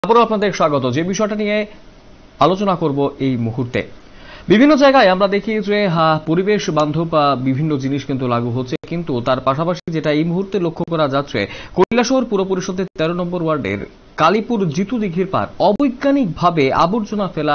আবারও আপনাদের স্বাগত। যে বিষয়টা নিয়ে আলোচনা করব এই মুহূর্তে, বিভিন্ন জায়গায় আমরা দেখি যে পরিবেশ বান্ধব বিভিন্ন জিনিস কিন্তু লাগু হচ্ছে, কিন্তু তার পাশাপাশি যেটা এই মুহূর্তে লক্ষ্য করা যাচ্ছে, কৈলাসহর পুর পরিষদের 13 নম্বর ওয়ার্ডের কালীপুর জিতু দিঘির পার অবৈজ্ঞানিকভাবে আবর্জনা ফেলা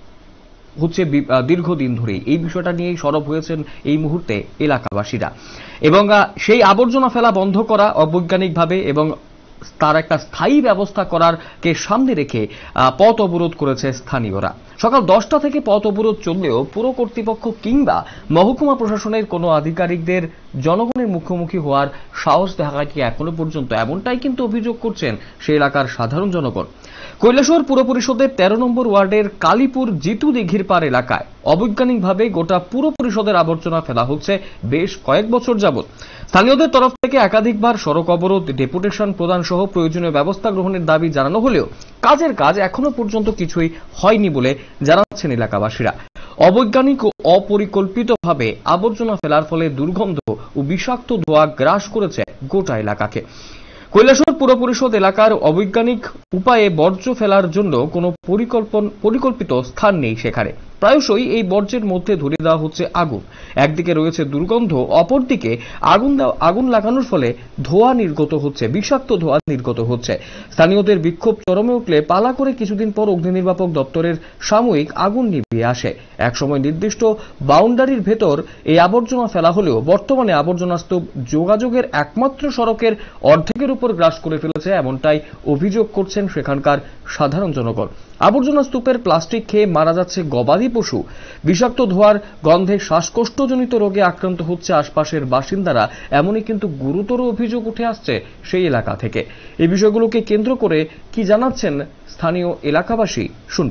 হচ্ছে দীর্ঘদিন ধরেই। এই বিষয়টা নিয়েই সরব হয়েছেন এই মুহূর্তে এলাকাবাসীরা, এবং সেই আবর্জনা ফেলা বন্ধ করা অবৈজ্ঞানিকভাবে এবং তার একটা স্থায়ী ব্যবস্থা করার কে সামনে রেখে পথ অবরোধ করেছে স্থানীয়রা। সকাল 10টা থেকে পথ অবরোধ চললেও পুর কর্তৃপক্ষ কিংবা মহকুমা প্রশাসনের কোনো আধিকারিকদের জনগণের মুখোমুখি হওয়ার সাহস দেখায়নি এখনো পর্যন্ত, এমনটাই কিন্তু অভিযোগ করছেন সেই এলাকার সাধারণ জনগণ। কৈলাসহর পুর পরিষদের 13 নম্বর ওয়ার্ডের কালীপুর জিতু দিঘির পার এলাকায় অবৈজ্ঞানিকভাবে গোটা পুর পরিষদের আবর্জনা ফেলা হচ্ছে বেশ কয়েক বছর যাবৎ। স্থানীয়দের তরফ থেকে একাধিকবার সড়ক অবরোধ, ডেপুটেশন প্রদান সহ প্রয়োজনীয় ব্যবস্থা গ্রহণের দাবি জানানো হলেও কাজের কাজ এখনো পর্যন্ত কিছুই হয়নি বলে জানাচ্ছেন এলাকাবাসীরা। অবৈজ্ঞানিক ও অপরিকল্পিতভাবে আবর্জনা ফেলার ফলে দুর্গন্ধ ও বিষাক্ত ধোঁয়া গ্রাস করেছে গোটা এলাকাকে। কৈলাসহর পুর পরিষদ এলাকার অবৈজ্ঞানিক উপায়ে বর্জ্য ফেলার জন্য কোনো পরিকল্পিত স্থান নেই সেখানে। প্রায়শই এই বর্জ্যের মধ্যে ধরিয়ে দেওয়া হচ্ছে আগুন। একদিকে রয়েছে দুর্গন্ধ, অপরদিকে আগুন লাগানোর ফলে ধোঁয়া নির্গত হচ্ছে, বিষাক্ত ধোঁয়া নির্গত হচ্ছে। স্থানীয়দের বিক্ষোভ চরমে উঠলে পালা করে কিছুদিন পর অগ্নি নির্বাপক দপ্তরের সাময়িক আগুন নিভিয়ে আসে। একসময় নির্দিষ্ট বাউন্ডারির ভেতর এই আবর্জনা ফেলা হলেও বর্তমানে আবর্জনা স্তূপ যোগাযোগের একমাত্র সড়কের অর্ধেকের উপর গ্রাস করে ফেলেছে, এমনটাই অভিযোগ করছেন সেখানকার সাধারণ জনগণ। আবর্জনা স্তূপের প্লাস্টিক খেয়ে মারা যাচ্ছে গবাদি পশু। বিষাক্ত ধোঁয়ার গন্ধে শ্বাসকষ্টজনিত রোগে আক্রান্ত হচ্ছে আশপাশের বাসিন্দারা, এমনই কিন্তু গুরুতর অভিযোগ উঠে আসছে সেই এলাকা থেকে। এই বিষয়গুলোকে কেন্দ্র করে কি জানাচ্ছেন স্থানীয় এলাকাবাসী, শুনব।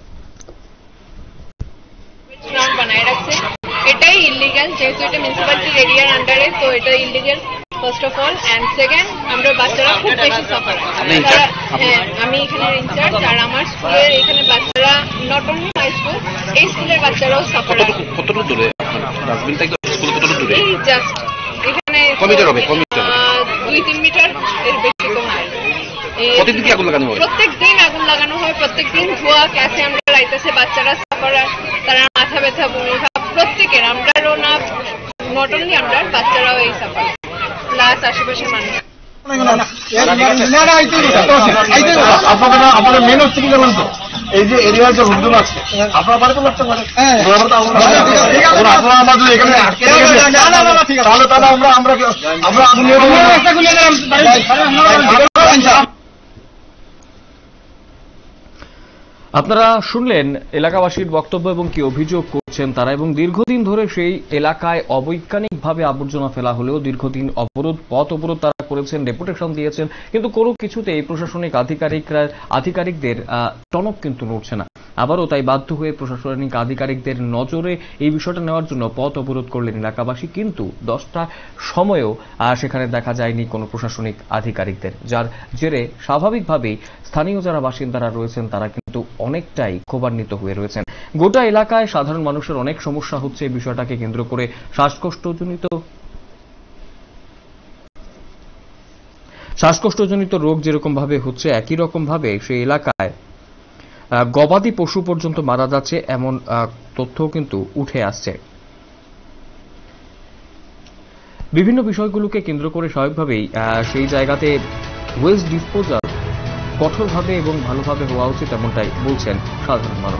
এটাই ইলিগাল, যেহেতু এটা মিউনিসিপ্যালিটির এরিয়ার আন্ডারে, তো এটা illegal first of all. And second, আমরা বাচ্চারা খুব বেশি সাফার। আমি এখানে ইনচার্জ, আর আমার স্কুলের এখানে বাচ্চারা, নট অনলি হাই স্কুল, এই স্কুলের বাচ্চারাও সাফার। কতটুকু দূরে ডাস্টবিন থেকে স্কুল, কতটুকু দূরে? এই জাস্ট এখানে 2-3 মিটার এর বেশি তো হয়। প্রত্যেকদিন কি আগুন লাগানো হয়? প্রত্যেকদিন আগুন লাগানো হয়, প্রত্যেকদিন ধোঁয়া ক্যাসে আমরা লাইতেছে, বাচ্চারা সাফার, তারা মাথা ব্যথা, বমি ভাব, প্রত্যেকের, আমরাও না, নট অনলি আমরা, বাচ্চারাও এই সাফার, প্লাস আশেপাশের মানুষ। আপনাদের মেন হচ্ছে কি জানেন তো, এই যে এরিয়ার যে লোকজন আছে, আপনারা বাড়িতে লাগতে পারে, আপনারা আমাদের এখানে তাহলে আমরা আপনারা শুনলেন এলাকাবাসীর বক্তব্য এবং কি অভিযোগ করছেন তারা, এবং দীর্ঘদিন ধরে সেই এলাকায় অবৈজ্ঞানিকভাবে আবর্জনা ফেলা হলেও দীর্ঘদিন পথ অবরোধ তারা করেছেন, ডেপুটেশন দিয়েছেন, কিন্তু কোনো কিছুতে এই প্রশাসনিক আধিকারিকদের টনক কিন্তু নড়ছে না। আবারও তাই বাধ্য হয়ে প্রশাসনিক আধিকারিকদের নজরে এই বিষয়টা নেওয়ার জন্য পথ অবরোধ করলেন এলাকাবাসী, কিন্তু 10টার সময়েও সেখানে দেখা যায়নি কোনো প্রশাসনিক আধিকারিকদের, যার জেরে স্বাভাবিকভাবেই স্থানীয় যারা বাসিন্দারা রয়েছেন তারা কিন্তু অনেকটাই ক্ষোভান্বিত হয়ে রয়েছেন। গোটা এলাকায় সাধারণ মানুষের অনেক সমস্যা হচ্ছে এই বিষয়টাকে কেন্দ্র করে। শ্বাসকষ্টজনিত রোগ যেরকম ভাবে হচ্ছে, একই রকম ভাবে সেই এলাকায় গবাদি পশু পর্যন্ত মারা যাচ্ছে, এমন তথ্য কিন্তু উঠে আসছে। বিভিন্ন বিষয়গুলোকে কেন্দ্র করে স্বাভাবিকভাবেই সেই জায়গাতে ওয়েস্ট ডিসপোজাল কঠোরভাবে এবং ভালোভাবে হওয়া উচিত, এমনটাই বলছেন সাধারণ মানুষ।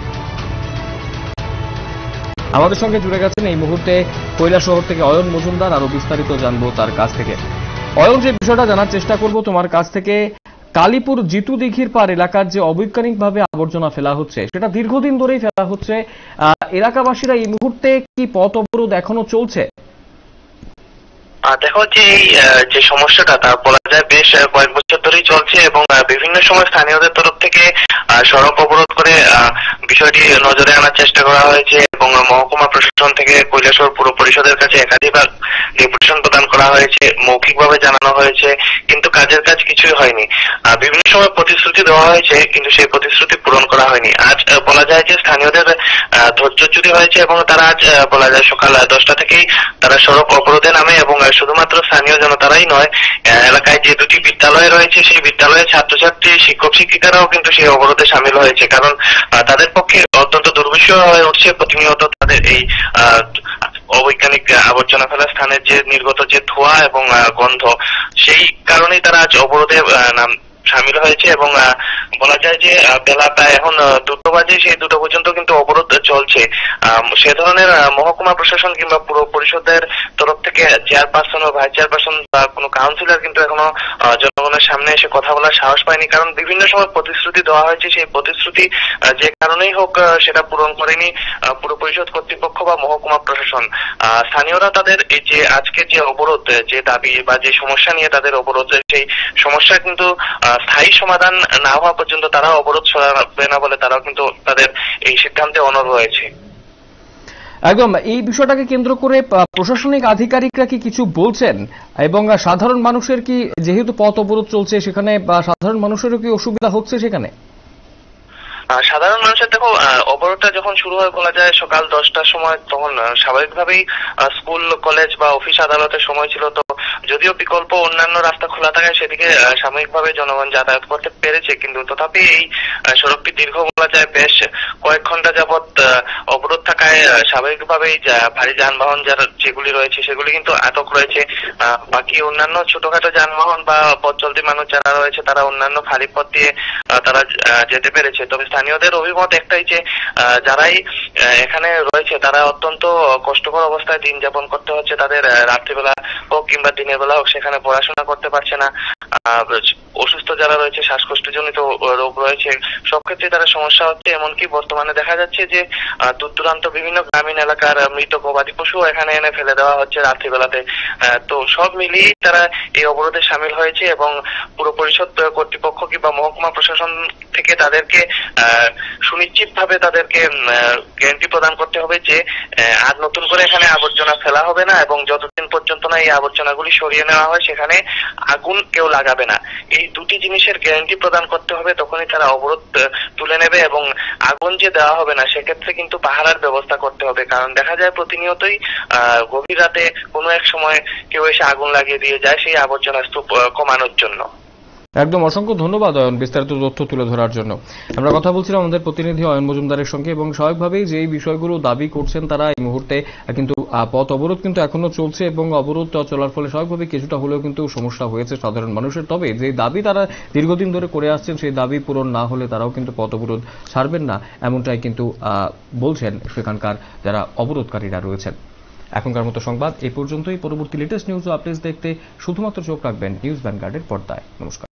আমাদের সঙ্গে জুড়ে গেছেন এই মুহূর্তে কৈলাসহর থেকে অয়ন মজুমদার, আরো বিস্তারিত জানবো তার কাছ থেকে। অয়ন, যে বিষয়টা জানার চেষ্টা করব তোমার কাছ থেকে, কালীপুর জিতু দিঘির পার এলাকার যে অবৈজ্ঞানিকভাবে আবর্জনা ফেলা হচ্ছে, সেটা দীর্ঘদিন ধরেই ফেলা হচ্ছে, এলাকাবাসীরা এই মুহূর্তে কি পথ অবরোধ এখনো চলছে? দেখো, যে সমস্যাটা তা বলা যায় বেশ কয়েক বছর ধরেই চলছে, এবং বিভিন্ন সময় স্থানীয়দের তরফ থেকে সড়ক অবরোধ করে বিষয়টি নজরে আনার চেষ্টা করা হয়েছে এবং মহকুমা প্রশাসন থেকে কৈলাসহর পুর পরিষদের কাছে একাধিকবার ডেপুটেশন প্রদান করা হয়েছে, মৌখিকভাবে জানানো হয়েছে, কিন্তু কাজের কাজ কিছুই হয়নি। বিভিন্ন সময় প্রতিশ্রুতি দেওয়া হয়েছে কিন্তু সেই প্রতিশ্রুতি পূরণ করা হয়নি। আজ বলা যায় যে স্থানীয়দের ধৈর্যচ্যুতি হয়েছে এবং তারা আজ বলা যায় সকাল 10টা থেকেই তারা সড়ক অবরোধে নামে এবং শুধুমাত্র স্থানীয় জনতারাই নয়, এলাকায় যে দুটি বিদ্যালয় রয়েছে সেই বিদ্যালয়ের ছাত্রছাত্রী, শিক্ষক শিক্ষিকারাও কিন্তু সেই অবরোধে সামিল হয়েছে। কারণ তাদের পক্ষে অত্যন্ত দুর্বিষহ হয়ে উঠছে প্রতিনিয়ত তাদের এই অবৈজ্ঞানিক আবর্জনা ফেলার স্থানের যে নির্গত যে ধোঁয়া এবং গন্ধ, সেই কারণেই তারা আজ অবরোধে সামিল হয়েছে এবং বলা যায় যে বেলা প্রায় এখন 2টো বাজে, সেই 2টো পর্যন্ত কিন্তু অবরোধ চলছে। সে ধরনের মহকুমা প্রশাসন কিংবা পুর পরিষদের তরফ থেকে চেয়ারপারসন ও ভাইস চেয়ারপারসন বা কোনো কাউন্সিলর কিন্তু এখনো জনগণের সামনে এসে কথা বলার সাহস পায়নি। কারণ বিভিন্ন সময় প্রতিশ্রুতি দেওয়া হয়েছে, সেই প্রতিশ্রুতি যে কারণেই হোক সেটা পূরণ করেনি পুর পরিষদ কর্তৃপক্ষ বা মহকুমা প্রশাসন। স্থানীয়রা তাদের এই যে আজকে যে অবরোধ, যে দাবি বা যে সমস্যা নিয়ে তাদের অবরোধ, সেই সমস্যা কিন্তু স্থায়ী সমাধান না হওয়া পর্যন্ত তারা অবরোধ সরাবে না বলে তারাও কিন্তু তাদের এই সিদ্ধান্তে অনড় রয়েছে। একদম এই বিষয়টাকে কেন্দ্র করে প্রশাসনিক আধিকারিকরা কি কিছু বলছেন এবং সাধারণ মানুষের কি, যেহেতু পথ অবরোধ চলছে সেখানে সাধারণ মানুষেরও কি অসুবিধা হচ্ছে সেখানে? সাধারণ মানুষের দেখো, অবরোধটা যখন শুরু হয় বলা যায় সকাল 10টার সময়, তখন স্বাভাবিকভাবেই স্কুল কলেজ বা অফিস আদালতের সময় ছিল। তো যদিও বিকল্প অন্যান্য রাস্তা খোলা থাকায় সেদিকে সাময়িকভাবে জনগণ যাতায়াত করতে পেরেছে, কিন্তু তথাপি এই সড়কটি দীর্ঘ বলা যায় বেশ কয়েক ঘন্টা যাবৎ অবরোধ থাকায় স্বাভাবিকভাবেই ভারী যানবাহন যেগুলি রয়েছে সেগুলি কিন্তু আটক রয়েছে। বাকি অন্যান্য ছোটখাটো যানবাহন বা পথ চলতি মানুষ যারা রয়েছে তারা অন্যান্য খালি পথ দিয়ে তারা যেতে পেরেছে। তবে স্থানীয়দের অভিমত একটাই যে যারাই এখানে রয়েছে তারা অত্যন্ত কষ্টকর অবস্থায় দিন যাপন করতে হচ্ছে। তাদের রাত্রিবেলা হোক কিংবা দিনের বেলা হোক সেখানে পড়াশোনা করতে পারছে না। অসুস্থ যারা রয়েছে, শ্বাসকষ্টজনিত রোগ রয়েছে, সব ক্ষেত্রে তারা সমস্যা হচ্ছে। এমনকি বর্তমানে দেখা যাচ্ছে যে দূর দূরান্ত বিভিন্ন গ্রামীণ এলাকার মৃত গবাদি পশু এখানে এনে ফেলে দেওয়া হচ্ছে রাত্রিবেলাতে। তো সব মিলিয়ে তারা এই অবরোধে সামিল হয়েছে এবং পুর পরিষদ কর্তৃপক্ষ কিংবা মহকুমা প্রশাসন থেকে তাদেরকে সুনিশ্চিতভাবে তাদেরকে গ্যারান্টি প্রদান করতে হবে যে আর নতুন করে এখানে আবর্জনা ফেলা হবে না এবং যতদিন পর্যন্ত না এই আবর্জনাগুলি সরিয়ে নেওয়া হয় সেখানে আগুন কেউ লাগাবে না। এই দুটি জিনিসের গ্যারান্টি প্রদান করতে হবে, তখনই তারা অবরোধ তুলে নেবে। এবং আগুন যে দেওয়া হবে না সেক্ষেত্রে কিন্তু পাহারার ব্যবস্থা করতে হবে, কারণ দেখা যায় প্রতিনিয়তই গভীর রাতে কোনো এক সময় কেউ এসে আগুন লাগিয়ে দিয়ে যায় সেই আবর্জনা স্তূপ কমানোর জন্য। একদম অসংখ্য ধন্যবাদ অয়ন বিস্তারিত তথ্য তুলে ধরার জন্য। আমরা কথা বলছিলাম আমাদের প্রতিনিধি অয়ন মজুমদারের সঙ্গে এবং স্বাভাবিকভাবেই যে এই বিষয়গুলো দাবি করছেন তারা এই মুহূর্তে কিন্তু পথ অবরোধ কিন্তু এখনো চলছে এবং অবরোধ চলার ফলে স্বাভাবিকভাবে কিছুটা হলেও কিন্তু সমস্যা হয়েছে সাধারণ মানুষের। তবে যে দাবি তারা দীর্ঘদিন ধরে করে আসছেন সেই দাবি পূরণ না হলে তারাও কিন্তু পথ অবরোধ ছাড়বেন না, এমনটাই কিন্তু বলছেন সেখানকার যারা অবরোধকারীরা রয়েছেন। এখনকার মতো সংবাদ এই পর্যন্তই। পরবর্তী লেটেস্ট নিউজ ও আপডেটস দেখতে শুধুমাত্র চোখ রাখবেন নিউজ ভ্যানগার্ডের পর্দায়। নমস্কার।